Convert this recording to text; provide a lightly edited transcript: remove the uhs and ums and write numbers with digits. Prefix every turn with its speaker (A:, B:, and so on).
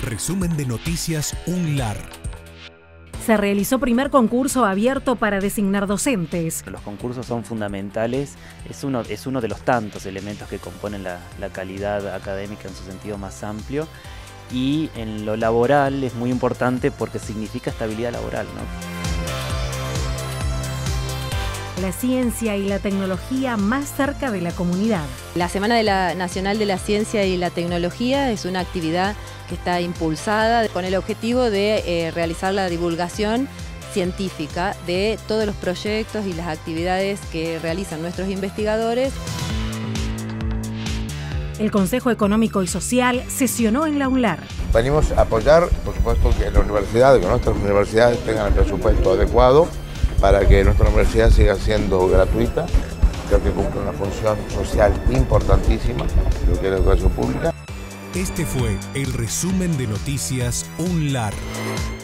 A: Resumen de noticias UNLAR.
B: Se realizó primer concurso abierto para designar docentes.
C: Los concursos son fundamentales, es uno de los tantos elementos que componen la calidad académica en su sentido más amplio, y en lo laboral es muy importante porque significa estabilidad laboral, ¿no?
B: La ciencia y la tecnología más cerca de la comunidad.
D: La Semana Nacional de la Ciencia y la Tecnología es una actividad que está impulsada con el objetivo de realizar la divulgación científica de todos los proyectos y las actividades que realizan nuestros investigadores.
B: El Consejo Económico y Social sesionó en la UNLAR.
E: Venimos a apoyar, por supuesto, que la universidad, que nuestras universidades tengan el presupuesto adecuado para que nuestra universidad siga siendo gratuita. Creo que cumple una función social importantísima, lo que es la educación pública.
A: Este fue el resumen de noticias UNLAR.